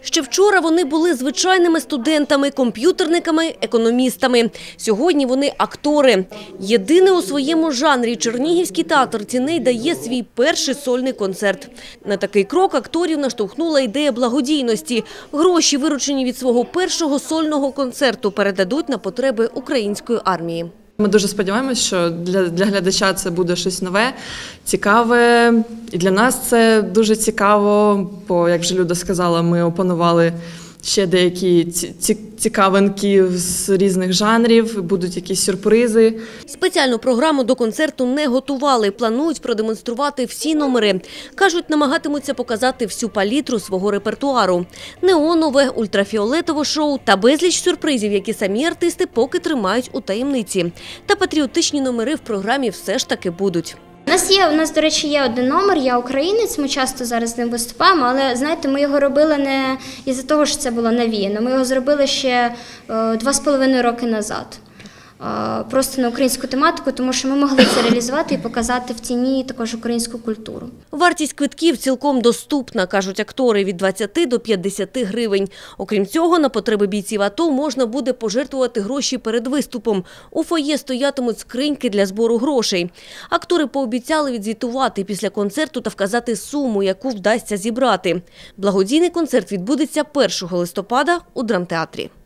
Ще вчора вони були звичайними студентами, комп'ютерниками, економістами. Сьогодні вони актори. Єдине у своєму жанрі Чернігівський театр «Тіней» дає свій перший сольний концерт. На такий крок акторів наштовхнула ідея благодійності. Гроші, виручені від свого першого сольного концерту, передадуть на потреби української армії. Ми дуже сподіваємося, що для глядача це буде щось нове, цікаве. І для нас це дуже цікаво, бо, як вже Люда сказала, ми опанували ще деякі цікавинки з різних жанрів, будуть якісь сюрпризи. Спеціальну програму до концерту не готували, планують продемонструвати всі номери. Кажуть, намагатимуться показати всю палітру свого репертуару. Неонове, ультрафіолетове шоу та безліч сюрпризів, які самі артисти поки тримають у таємниці. Та патріотичні номери в програмі все ж таки будуть. У нас, до речі, є один номер «Я українець», ми часто зараз з ним виступаємо, але, знаєте, ми його робили не із-за того, що це було навіяно, ми його зробили ще 2,5 роки назад. Просто на українську тематику, тому що ми могли це реалізувати і показати в тіні також українську культуру. Вартість квитків цілком доступна, кажуть актори, від 20 до 50 гривень. Окрім цього, на потреби бійців АТО можна буде пожертвувати гроші перед виступом. У фоє стоятимуть скриньки для збору грошей. Актори пообіцяли відзвітувати після концерту та вказати суму, яку вдасться зібрати. Благодійний концерт відбудеться 1 листопада у драмтеатрі.